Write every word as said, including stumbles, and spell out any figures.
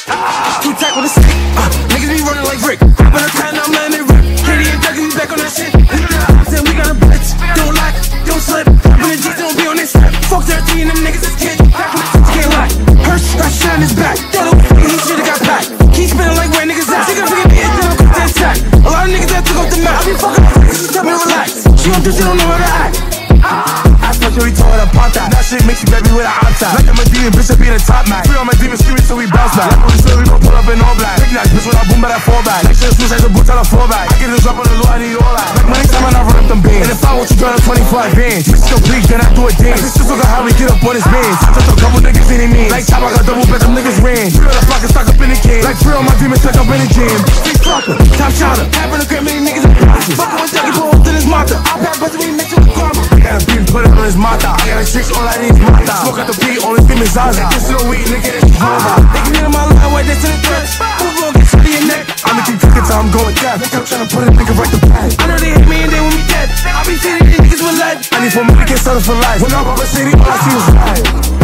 Too tight with a stick. Uh, niggas be running like Rick. But I'm time, I'm letting it rip. K D and Dougie be back on that shit. Then we got a blitz. Don't lie, don't slip. When the G's don't be on this step. Fuck thirteen, them niggas is kids. Back when the kids can't lie. Hirsch, got shit on his back. Yellow, he should've got packed. Keep spinning like where niggas at. She gon' forget me and then I'm quick that sack. A lot of niggas that took off the map. I be fucking up, she tell me to relax. She gon' do shit, don't know how to act. I fuck her, he told her to pop that. That shit makes you baby with a hot top. Like I'm a demon, bitch, I be the top man. Free all my demons screaming, so we bounce back. Like when we slow, we gon' pull up in all black. Big nice, bitch, when I boom, but I fall back. Like shit, switch like the boots on a fall back. I get this up on the low, I need all that. Like money time, I run up them bands. And if I want you, girl, twenty-five bands. Bitch, go bleak, then I do a dance. This just look at how we get up on his bands. Just a couple niggas in me. Like top, I got double bet, them niggas ran. Free all the flock and stock up in the can. Like free all my demons stuck up in the gym. Street fucker, top shotter. Having a great many niggas in the process. Fuckin' with Dougie, pull up to this mata. I'll pack bust me, mix it with karma. Got a beat, put it on his mata. I got a tricks, all I need is mata. Smoke out the beat, only thing is Zaza. This little weed, nigga, it's Zaza. They can get in my line, white, that's in the threats. Move on, get shot in your neck. I'ma keep cooking till I'm going deaf. Nigga, I'm tryna put a nigga right to bed. I know they hate me and they want me dead. I be seeing these niggas with lead. I need four million, get started for life. When I'm up a city, all I see is life.